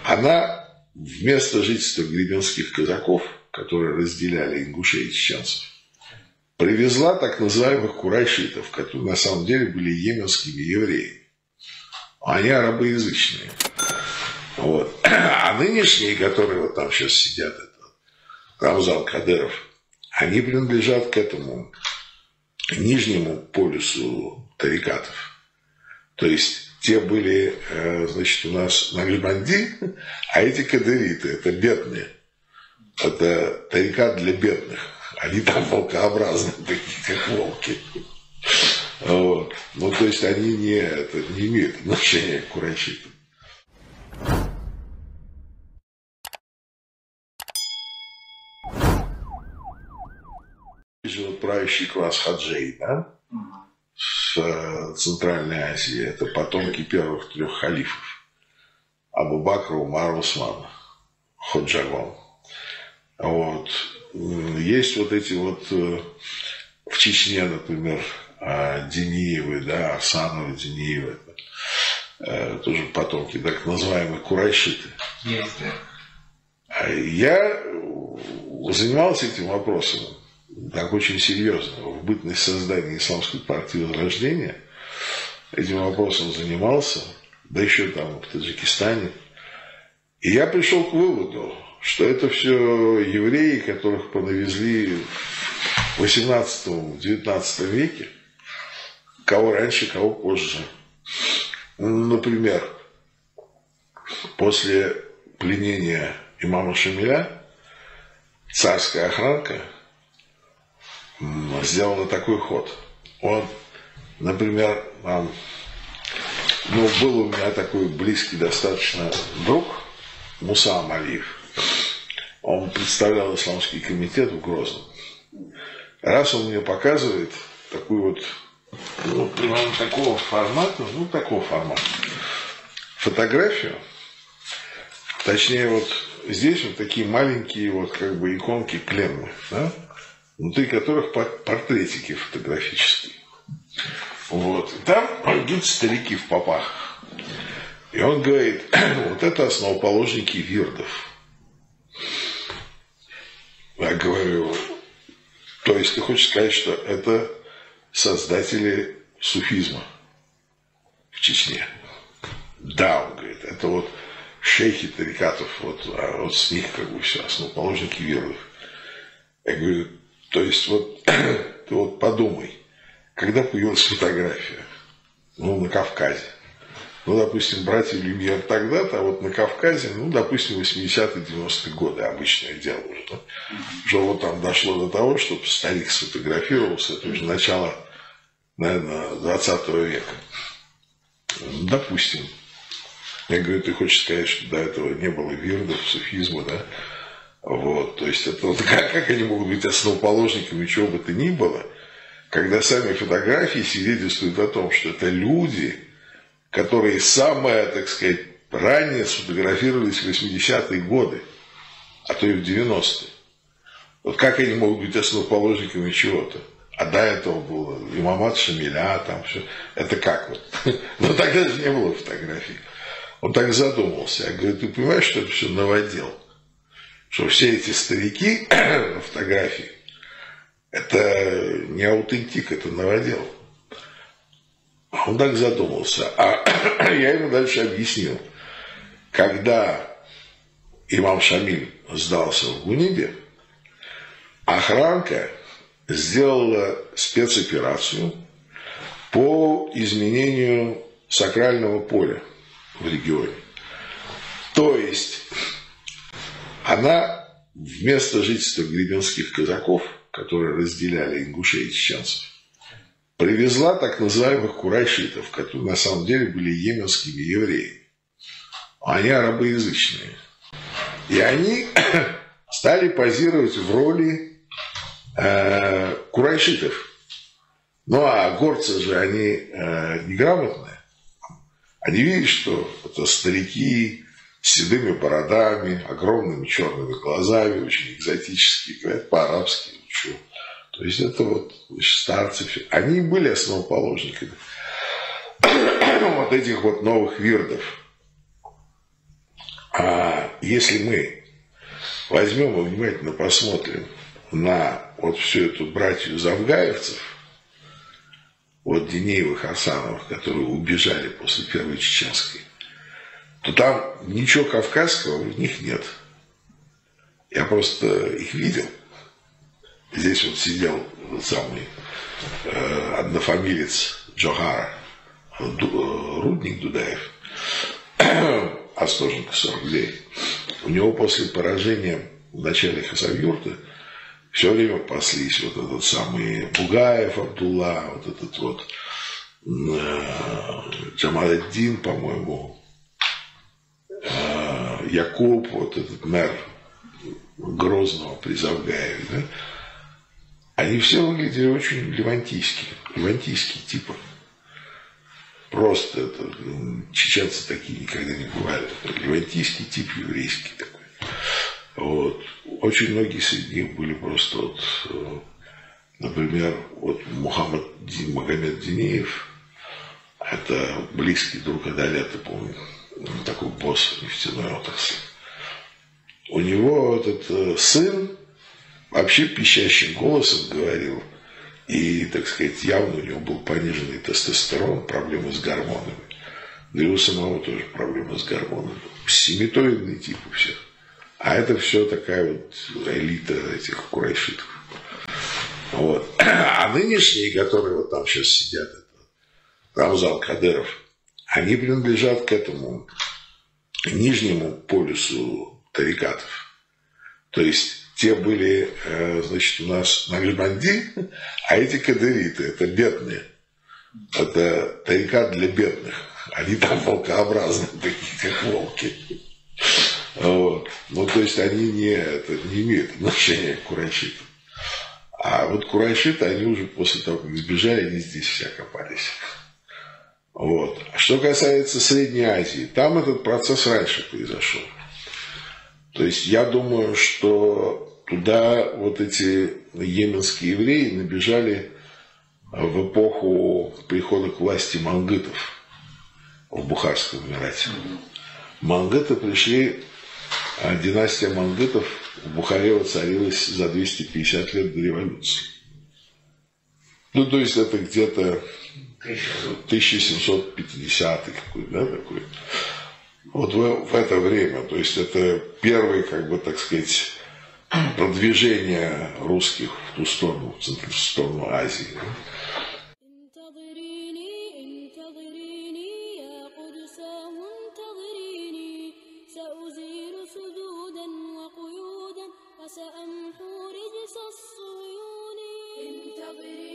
она вместо жительства гребенских казаков, которые разделяли ингушей и чеченцев, привезла так называемых курайшитов, которые на самом деле были йеменскими евреями. Они арабоязычные. Вот. А нынешние, которые вот там сейчас сидят, Рамзан Кадыров, они принадлежат к этому нижнему полюсу тарикатов. То есть те были, значит, у нас Накшбанди, а эти кадыриты, это бедные. Это тарикат для бедных. Они там волкообразные, такие как волки. Вот. Ну, то есть они не имеют отношения к курайшитам. Вот правящий класс хаджей, да, в Центральной Азии, это потомки первых 3 халифов: Абу Бакра, Умара, Усмана, Ходжагон. Вот. Есть вот эти вот в Чечне, например, Дениевы, да, Арсановы, Дениевы, тоже потомки так называемые курайшиты. Я занимался этим вопросом так очень серьезно. В бытность создания Исламской партии Возрождения этим вопросом занимался, да еще там в Таджикистане. И я пришел к выводу, что это все евреи, которых понавезли в 18-19 веке, кого раньше, кого позже. Например, после пленения имама Шамиля царская охранка сделала такой ход. Он, например, был у меня такой близкий достаточно друг Муса Амалиев. Он представлял исламский комитет в Грозном. Раз он мне показывает такую вот, примерно такого формата, фотографию, точнее вот здесь вот такие маленькие вот как бы иконки клеммы, да, внутри которых портретики фотографические. Вот. И там идут старики в попах. И он говорит, вот это основоположники вирдов. Я говорю, то есть ты хочешь сказать, что это создатели суфизма в Чечне? Да, он говорит, это вот шейхи тарикатов, а вот с них как бы все, основоположники вирдов. Я говорю, то есть вот ты вот подумай, когда появилась фотография, на Кавказе. Допустим, братья Люмьер тогда-то, а вот на Кавказе, допустим, 80-е, 90-е годы, обычное дело уже. Да? Уже вот там дошло до того, чтобы старик сфотографировался, это уже начало, наверное, 20 века. Допустим. Я говорю, ты хочешь сказать, что до этого не было вирдов, суфизма, да? Вот, то есть это вот как они могут быть основоположниками чего бы то ни было, когда сами фотографии свидетельствуют о том, что это люди, которые самые, так сказать, ранее сфотографировались в 80-е годы, а то и в 90-е. Вот как они могут быть основоположниками чего-то? А до этого было имамат Шамиля, там все. Это как вот? Но тогда же не было фотографий. Он так задумался. Я говорю, ты понимаешь, что это все новодел? Что все эти старики на фотографии, это не аутентик, это новодел. Он так задумался. А я ему дальше объяснил. Когда имам Шамиль сдался в Гунибе, охранка сделала спецоперацию по изменению сакрального поля в регионе. То есть она вместо жительства гребенских казаков, которые разделяли ингушей и чеченцев, привезла так называемых курайшитов, которые на самом деле были йеменскими евреями. Они арабоязычные. И они стали позировать в роли курайшитов. Ну а горцы же, они неграмотные. Они видят, что это старики с седыми бородами, огромными черными глазами, очень экзотические, говорят по-арабски. Ничего. То есть это вот старцы. Они были основоположниками вот этих вот новых вирдов. А если мы возьмем и внимательно посмотрим на вот всю эту братью завгаевцев, вот Динеевых, Хасановых, которые убежали после Первой Чеченской, то там ничего кавказского в них нет. Я просто их видел. Здесь вот сидел самый однофамилец Джохара, Рудник Дудаев, Астоженко 49. У него после поражения в начале Хасавюрта все время паслись вот этот самый Бугаев Абдулла, вот этот вот Джамаледдин, по-моему, Якуб, вот этот мэр Грозного при Завгаеве, да? Они все выглядели очень левантийские типы. Просто это, чеченцы такие никогда не бывали. Левантийский тип, еврейский такой. Вот. Очень многие среди них были просто вот, например, вот Магомед Динеев, это близкий друг Адалета, помню, такой босс нефтяной отрасли. У него этот сын вообще пищащим голосом говорил, и, так сказать, явно у него был пониженный тестостерон, проблемы с гормонами. Да и у самого тоже проблемы с гормонами. Семитоидный тип у всех. А это все такая вот элита этих курайшитов. Вот. А нынешние, которые вот там сейчас сидят, Рамзан Кадыров, они принадлежат к этому нижнему полюсу тарикатов. То есть те были, значит, у нас Накшбанди, а эти кадыриты, это бедные. Это тарикат для бедных. Они там волкообразные, такие как волки. Вот. Ну, то есть они не имеют отношения к курайшитам. А вот курайшиты, они уже после того, как сбежали, они здесь все копались. Вот. Что касается Средней Азии, там этот процесс раньше произошел. То есть я думаю, что туда вот эти йеменские евреи набежали в эпоху прихода к власти мангытов в Бухарском Эмирате. Мангыты пришли, династия мангытов в Бухаре воцарилась за 250 лет до революции. Ну, то есть это где-то 1750 какой-то, да, такой. Вот в это время, то есть это первое, как бы, так сказать, продвижение русских в ту сторону, в сторону Азии. سأمحو رجس الصيون انتظري